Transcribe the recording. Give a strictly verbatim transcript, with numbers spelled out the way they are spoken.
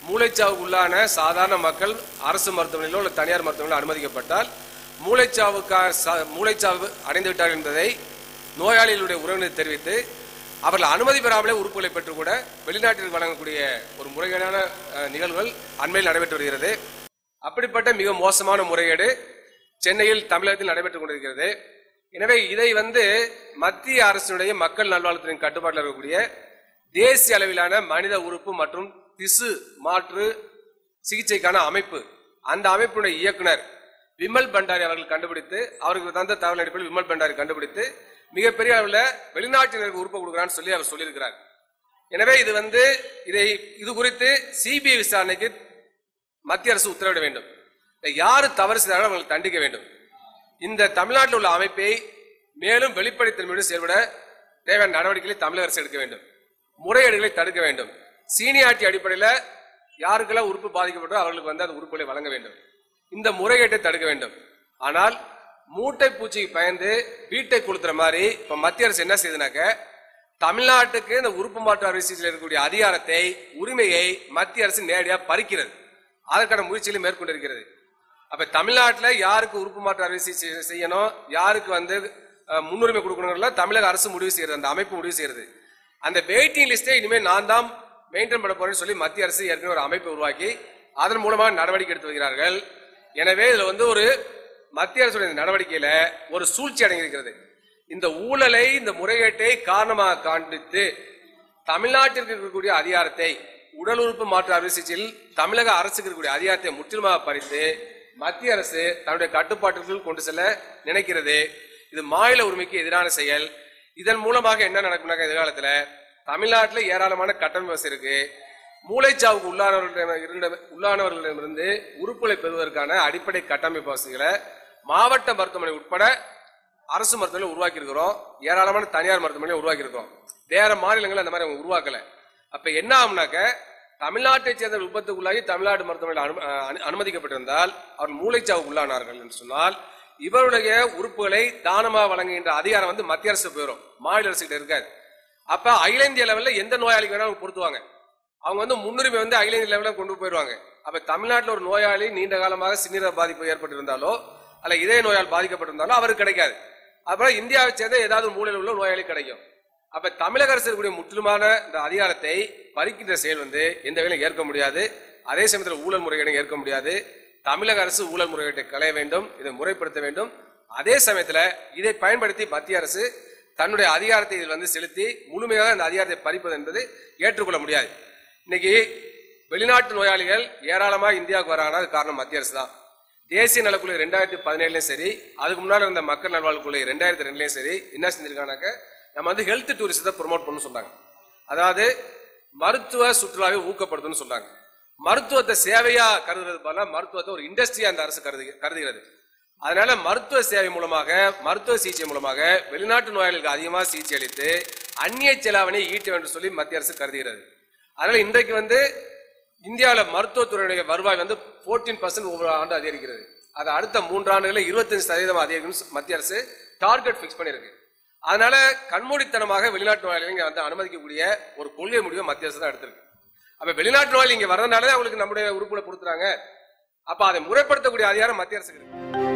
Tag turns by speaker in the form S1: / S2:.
S1: மூளைச்சாவுக்கு உள்ளான சாதாரண மக்கள் அரசு மருத்துவமனையிலோ அல்லது தனியார் மருத்துவமனையிலோ அனுமதிக்கப்பட்டால் மூளைச்சாவுக்காக மூளைச்சாவு அடைந்து விட்டார் என்பதை நோயாளிகளுடைய உறவினர் தெரிவித்து அவர்கள் அனுமதி பெறாமலே உறுப்புகளை பெற்று கூட வெளிநாட்டிற்கு வழங்கக்கூடிய ஒரு முறைகேடான நிகழ்வுகள் அண்மையில் நடைபெற்று வருகிறது. அப்படிப்பட்ட மிக மோசமான முறைகேடு சென்னையில் தமிழகத்தில் நடைபெற்றுக் கொண்டிருக்கிறது. எனவே இதை வந்து மத்திய அரசினுடைய மக்கள் நல்வாழ்வுத்துறையின் கட்டுப்பாட்டில் இருக்கக்கூடிய தேசிய அளவிலான மனித உறுப்பு மற்றும் திசு மாற்று சிகிச்சைக்கான அமைப்பு, அந்த அமைப்புடைய இயக்குனர் விமல் பண்டாரி அவர்கள் கண்டுபிடித்து, அவருக்கு தந்த தகவல் அடிப்படையில் விமல் பண்டாரி கண்டுபிடித்து மிகப்பெரிய அளவில் வெளிநாட்டினருக்கு உறுப்பு கொடுக்கிறான்னு சொல்லி அவர் சொல்லியிருக்கிறார். எனவே இது வந்து இதை இது குறித்து சிபிஐ விசாரணைக்கு மத்திய அரசு உத்தரவிட வேண்டும். யாரு தவறு செய்தாலும் அவர்கள் தண்டிக்க வேண்டும். இந்த தமிழ்நாட்டில் உள்ள அமைப்பை மேலும் வெளிப்படைத்தன்மையோடு செயல்பட தேவையான நடவடிக்கைகளை தமிழக அரசு எடுக்க வேண்டும். முறைகேடுகளை தடுக்க வேண்டும். சீனியாரிட்டி அடிப்படையில் யாருக்கெல்லாம் உறுப்பு பாதிக்கப்பட்டோ அவர்களுக்கு வந்து அந்த உறுப்புகளை வழங்க வேண்டும். இந்த முறைகேட்டை தடுக்க வேண்டும். ஆனால் மூட்டை பூச்சிக்கு பயந்து வீட்டை கொளுத்துற மாதிரி இப்ப மத்திய அரசு என்ன செய்யுதுனாக்க, தமிழ்நாட்டுக்கு இந்த உறுப்பு மாற்று அறுவை சிகிச்சையில் இருக்கக்கூடிய அதிகாரத்தை, உரிமையை மத்திய அரசு நேரடியாக பறிக்கிறது. அதற்கான முயற்சிகளை மேற்கொண்டிருக்கிறது. அப்ப தமிழ்நாட்டில் யாருக்கு உறுப்பு மாற்று அறுவை சிகிச்சை செய்யணும், யாருக்கு வந்து முன்னுரிமை கொடுக்கணும் தமிழக அரசு முடிவு செய்யறது, அந்த அமைப்பு முடிவு செய்யறது. அந்த வெயிட்டிங் லிஸ்டை இனிமேல் நான் தான் மெயின்டைன் பண்ண போறேன்னு சொல்லி மத்திய அரசு ஏற்கனவே ஒரு அமைப்பை உருவாக்கி அதன் மூலமாக நடவடிக்கை எடுத்து வருகிறார்கள். எனவே இதுல வந்து ஒரு மத்திய அரசுடைய நடவடிக்கையில ஒரு சூழ்ச்சி அடங்கியிருக்கிறது. இந்த ஊழலை, இந்த முறைகேட்டை காரணமாக காண்பித்து தமிழ்நாட்டிற்கு இருக்கக்கூடிய அதிகாரத்தை, உடல் உறுப்பு மாற்று அறுவை சிகிச்சையில் தமிழக அரசுக்கு இருக்கக்கூடிய அதிகாரத்தை முற்றிலுமாக பறித்து மத்திய அரசு தன்னுடைய கட்டுப்பாட்டுக்குள் கொண்டு செல்ல நினைக்கிறது. இது மாநில உரிமைக்கு எதிரான செயல். இதன் மூலமாக என்ன நடக்கும்னாக்க, எதிர்காலத்தில் தமிழ்நாட்டில் ஏராளமான கட்டமைப்பு வசதி இருக்கு. மூளைச்சாவுக்கு உள்ளானவர்களிடம் உள்ளானவர்களிடமிருந்து உறுப்புகளை பெறுவதற்கான அடிப்படை கட்டமைப்பு வசதிகளை மாவட்ட மருத்துவமனை உட்பட அரசு மருத்துவமனை உருவாக்கி இருக்கிறோம். ஏராளமான தனியார் மருத்துவமனை உருவாக்கி இருக்கிறோம். வேற மாநிலங்கள் அந்த மாதிரி உருவாக்கல. அப்ப என்ன ஆகும்னாக்க, தமிழ்நாட்டை சேர்ந்த விபத்துக்குள்ளாகி தமிழ்நாடு மருத்துவமனையில் அனுமதிக்கப்பட்டிருந்தால் அவர் மூளைச்சாவுக்கு உள்ளானார்கள் என்று சொன்னால் இவருடைய உறுப்புகளை தானமாக வழங்குகின்ற அதிகாரம் வந்து மத்திய அரசு போயிடும், மாநில அரசு கிட்ட இருக்காது. அப்ப அகில இந்திய லெவலில் எந்த நோயாளிக்கு வேணாலும் பொருத்துவாங்க. அவங்க வந்து முன்னுரிமை வந்து அகில இந்திய லெவலில் கொண்டு போயிடுவாங்க. அப்ப தமிழ்நாட்டில் ஒரு நோயாளி நீண்ட காலமாக சிறுநீரக பாதிப்பு ஏற்பட்டிருந்தாலோ அல்ல இதய நோயால் பாதிக்கப்பட்டிருந்தாலோ அவருக்கு கிடைக்காது. அப்புறம் இந்தியாவை சேர்ந்த ஏதாவது மூலையில் உள்ள நோயாளி கிடைக்கும். அப்ப தமிழக அரசு இருக்கக்கூடிய முற்றிலுமான இந்த அதிகாரத்தை பறிக்கின்ற செயல் வந்து எந்த வகையிலும் ஏற்க முடியாது. அதே சமயத்தில் ஊழல் முறைகேட்டை ஏற்க முடியாது. தமிழக அரசு ஊழல் முறைகேட்டை களைய வேண்டும், இதை முறைப்படுத்த வேண்டும். அதே சமயத்தில் இதை பயன்படுத்தி மத்திய அரசு தன்னுடைய அதிகாரத்தை இதில் வந்து செலுத்தி முழுமையாக அந்த அதிகாரத்தை பறிப்பது என்பது ஏற்றுக்கொள்ள முடியாது. இன்னைக்கு வெளிநாட்டு நோயாளிகள் ஏராளமாக இந்தியாவுக்கு வராங்கன்னா அது காரணம் மத்திய அரசு தான். தேசிய நலக்குழு ரெண்டாயிரத்தி பதினேழுலயும் சரி, அதுக்கு முன்னாடி இருந்த மக்கள் நல்வாழ்வுக்குழு ரெண்டாயிரத்தி ரெண்டுலயும் சரி என்ன செஞ்சிருக்காங்க, நம்ம வந்து ஹெல்த் டூரிசத்தை ப்ரொமோட் பண்ணு சொன்னாங்க. அதாவது மருத்துவ சுற்றுலாவை ஊக்கப்படுத்தணும்னு சொன்னாங்க. மருத்துவத்தை சேவையா கருதுறது போல மருத்துவத்தை ஒரு இண்டஸ்ட்ரியா அந்த அரசு கருது கருதுகிறது. அதனால மருத்துவ சேவை மூலமாக, மருத்துவ சிகிச்சை மூலமாக வெளிநாட்டு நோயாளிகளுக்கு அதிகமாக சிகிச்சை அளித்து அந்நிய செலாவணை ஈட்ட வேண்டும் சொல்லி மத்திய அரசு கருதுகிறது. அதனால இன்றைக்கு வந்து இந்தியாவில் மருத்துவத்துறையுடைய வருவாய் வந்து பதினான்கு பர்சன்ட் ஒவ்வொரு ஆண்டு அதிகரிக்கிறது. அது அடுத்த மூன்று ஆண்டுகளில் இருபத்தஞ்சு சதவீதம் அதிகரிக்கும் மத்திய அரசு டார்கெட் பிக்ஸ் பண்ணியிருக்கு. அதனால கண்மூடித்தனமாக வெளிநாட்டு நோயாளிகள் இங்க வந்து அனுமதிக்கக்கூடிய ஒரு கொள்கை முடிவை மத்திய அரசு தான் எடுத்திருக்கு. அப்ப வெளிநாட்டு நோயாளி இங்க வரதுனாலே அவங்களுக்கு நம்முடைய உறுப்புகளை கொடுத்துறாங்க. அப்ப அதை முறைப்படுத்தக்கூடிய அதிகாரம் மத்திய அரசுக்கு இருக்கு.